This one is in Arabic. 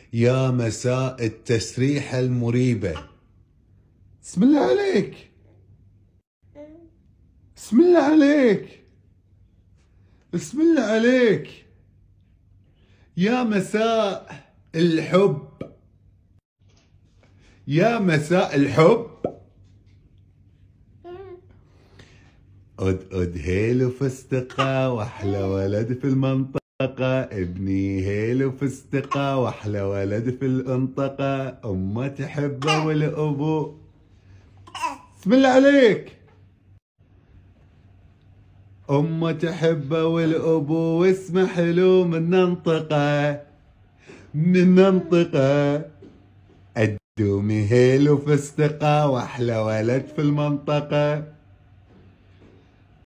يا مساء التسريحة المريبة. بسم الله عليك، بسم الله عليك، بسم الله عليك. يا مساء الحب، يا مساء الحب. أد هيل وفستقة واحلى ولد في المنطقة، ابني هيل وفستقة واحلى ولد في الانطقة، امه تحبه والابو. بسم الله عليك. امه تحبه والابو واسمه حلو من منطقة، من منطقة. الدومي هيل وفستقة واحلى ولد في المنطقة.